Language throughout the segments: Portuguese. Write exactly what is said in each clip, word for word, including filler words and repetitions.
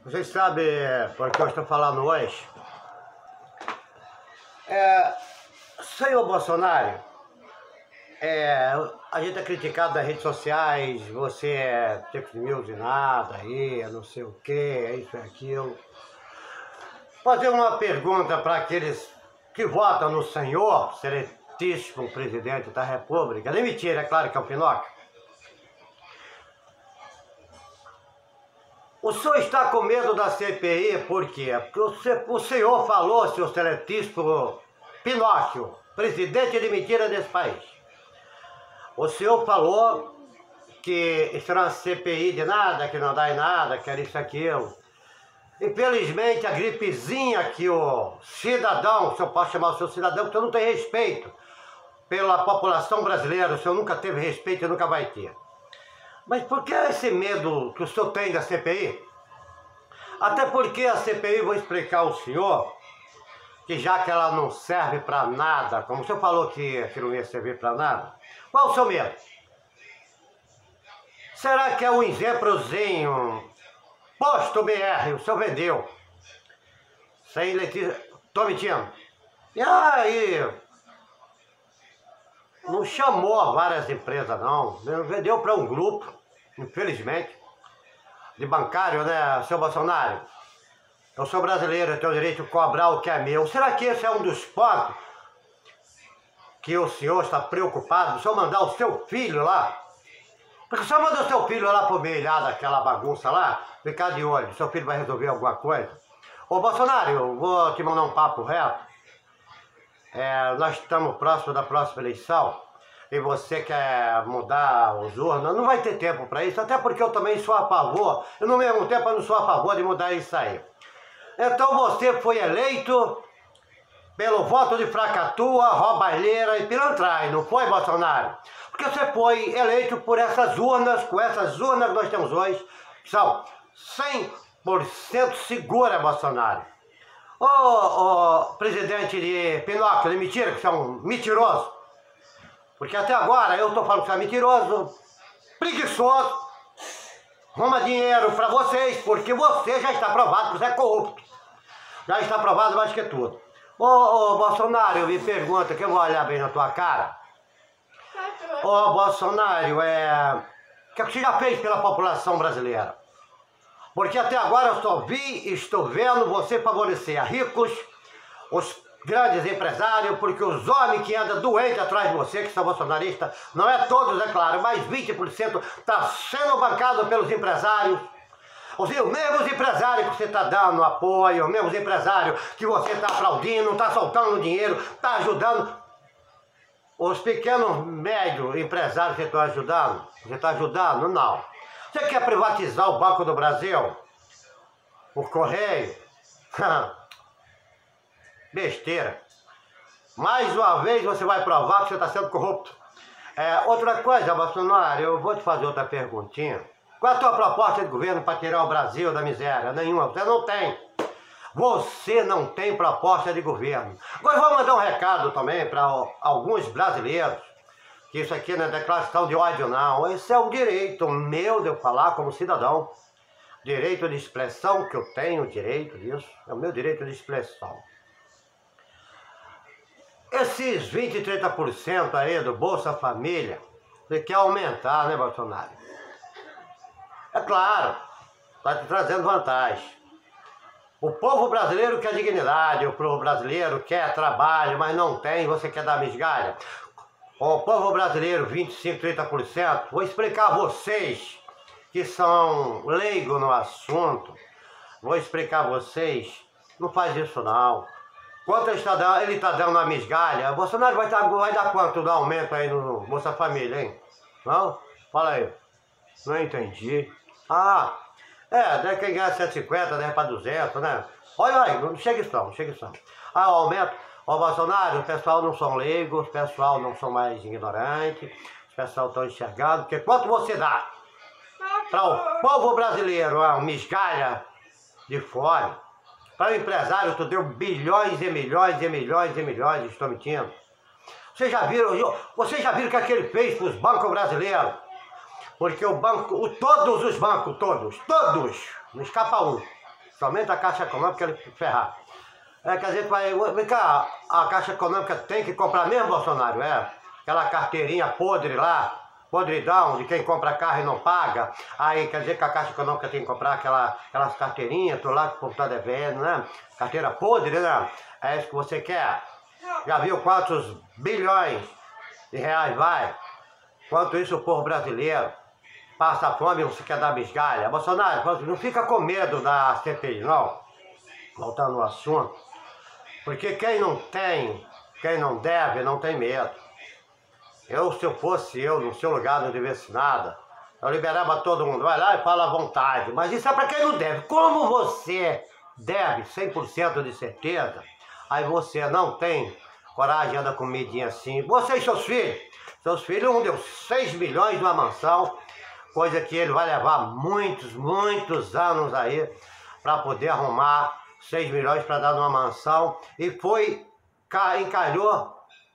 Vocês sabem por que eu estou falando hoje? É, senhor Bolsonaro, é, a gente é criticado nas redes sociais, você é fake news e nada, aí, não sei o que, é isso e aquilo. Fazer uma pergunta para aqueles que votam no senhor, excelentíssimo presidente da República. Nem mentira, é claro que é o Pinóquio. O senhor está com medo da C P I por quê? Porque o senhor falou, seu excelentíssimo Pinóquio, presidente de mentira desse país. O senhor falou que isso era uma C P I de nada, que não dá em nada, que era isso, aquilo. Infelizmente, a gripezinha que o cidadão, se eu posso chamar o seu cidadão, porque o senhor não tem respeito pela população brasileira, o senhor nunca teve respeito e nunca vai ter. Mas por que esse medo que o senhor tem da C P I? Até porque a C P I, vou explicar ao senhor, que já que ela não serve para nada, como o senhor falou que, que não ia servir para nada, qual o seu medo? Será que é um exemplozinho, posto B R, o senhor vendeu, sem Letícia, tô mentindo, e aí, não chamou várias empresas não, vendeu para um grupo, infelizmente, de bancário, né, seu Bolsonaro? Eu sou brasileiro, eu tenho o direito de cobrar o que é meu. Será que esse é um dos pontos que o senhor está preocupado? O senhor mandar o seu filho lá? Porque o senhor manda o seu filho lá pro meio lá daquela bagunça lá, ficar de olho, seu filho vai resolver alguma coisa. Ô Bolsonaro, eu vou te mandar um papo reto. É, nós estamos próximo da próxima eleição. E você quer mudar os urnas, não vai ter tempo para isso, até porque eu também sou a favor, e no mesmo tempo eu não sou a favor de mudar isso aí. Então você foi eleito pelo voto de fracatua, roubalheira e pilantragem, não foi, Bolsonaro? Porque você foi eleito por essas urnas, com essas urnas que nós temos hoje, que são cem por cento segura, Bolsonaro. Ô, ô presidente de Pinóquio, de mentira, que você é um mentiroso. Porque até agora eu tô falando que você é mentiroso, preguiçoso, arruma dinheiro para vocês, porque você já está provado que você é corrupto. Já está provado mais que tudo. Ô, ô Bolsonaro, eu me pergunto, que eu vou olhar bem na tua cara. Ô Bolsonaro, é... o que você já fez pela população brasileira? Porque até agora eu só vi e estou vendo você favorecer a ricos, os grandes empresários, porque os homens que andam doentes atrás de você, que são bolsonaristas, não é todos, é claro, mas vinte por cento está sendo bancado pelos empresários. Os mesmos empresários que você está dando apoio, os mesmos empresários que você está aplaudindo, está soltando dinheiro, está ajudando. Os pequenos, médios empresários que você está ajudando, você está ajudando? Não. Você quer privatizar o Banco do Brasil? O Correio? Besteira. Mais uma vez você vai provar que você está sendo corrupto. É, outra coisa, Bolsonaro, eu vou te fazer outra perguntinha. Qual é a tua proposta de governo para tirar o Brasil da miséria? Nenhuma. Você não tem. Você não tem proposta de governo. Agora eu vou mandar um recado também para alguns brasileiros, que isso aqui não é declaração de ódio não. Esse é um direito meu de eu falar como cidadão. Direito de expressão, que eu tenho direito disso. É o meu direito de expressão. Esses vinte, trinta por cento aí do Bolsa Família, você quer aumentar, né, Bolsonaro? É claro, está te trazendo vantagem. O povo brasileiro quer dignidade, o povo brasileiro quer trabalho, mas não tem, você quer dar migalha. O povo brasileiro, vinte e cinco, trinta por cento, vou explicar a vocês que são leigos no assunto, vou explicar a vocês, não faz isso não. Quanto ele está dando, ele está dando uma migalha, Bolsonaro vai, tá, vai dar quanto do aumento aí no Bolsa Família, hein? Não? Fala aí. Não entendi. Ah, é, deve quem ganha cento e cinquenta, deve para duzentos, né? Olha aí, não chega isso não, não chega isso não. Ah, o aumento, ó Bolsonaro, o pessoal não são leigos, o pessoal não são mais ignorantes, o pessoal estão enxergando, porque quanto você dá para o povo brasileiro, uma migalha de fora, para o empresário, tu deu bilhões e milhões e milhões e milhões, estou mentindo. Vocês já viram, vocês já viram o que aquele fez para os bancos brasileiros? Porque o banco, o, todos os bancos, todos, todos, não escapa um. Somente a Caixa Econômica ele ferrar. É, quer dizer, vai, vem cá, a Caixa Econômica tem que comprar mesmo, Bolsonaro, é? Aquela carteirinha podre lá, podridão, de quem compra carro e não paga. Aí quer dizer que a Caixa Econômica tem que comprar aquela, aquelas carteirinhas, tô lá que o povo tá devendo, né? Carteira podre, né? É isso que você quer? Já viu quantos bilhões de reais vai? Quanto isso o povo brasileiro passa fome e você quer dar migalha? Bolsonaro, não fica com medo da C P I, não. Voltando ao assunto. Porque quem não tem, quem não deve, não tem medo. Eu, se eu fosse eu, no seu lugar, não devesse nada, eu liberava todo mundo. Vai lá e fala à vontade. Mas isso é para quem não deve. Como você deve cem por cento de certeza, aí você não tem coragem, anda com medinha assim. Você e seus filhos. Seus filhos, um deu seis milhões numa mansão, coisa que ele vai levar muitos, muitos anos aí para poder arrumar seis milhões para dar numa mansão. E foi, encalhou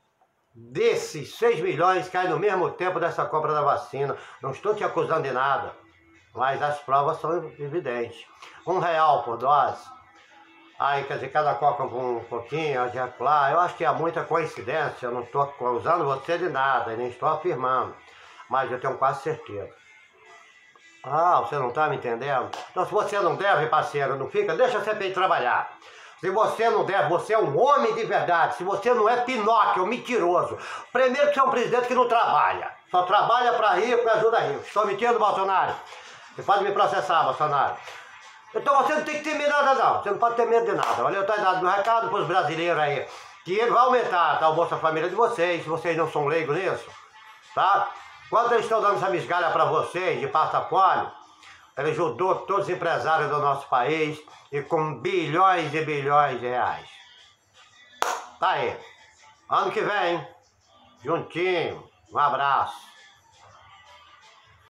desses seis milhões, cai no mesmo tempo dessa compra da vacina. Não estou te acusando de nada, mas as provas são evidentes. Um real por dose. Aí, quer dizer, cada coca um pouquinho, lá. Eu acho que há muita coincidência. Eu não estou acusando você de nada, nem estou afirmando. Mas eu tenho quase certeza. Ah, você não está me entendendo? Então, se você não deve, parceiro, não fica, deixa a C P I trabalhar. Se você não deve, você é um homem de verdade. Se você não é Pinóquio, mentiroso. Primeiro que você é um presidente que não trabalha. Só trabalha para rico e ajuda rico. Estou mentindo, Bolsonaro? Você pode me processar, Bolsonaro. Então você não tem que ter medo de nada, não. Você não pode ter medo de nada. Valeu? Tá dado meu recado para os brasileiros aí. Que ele vai aumentar, tá? O Bolsa Família de vocês, se vocês não são leigos nisso. Tá? Quanto eles estão dando essa migalha para vocês de pasta fome, ele ajudou todos os empresários do nosso país e com bilhões e bilhões de reais. Tá aí. Ano que vem, juntinho. Um abraço.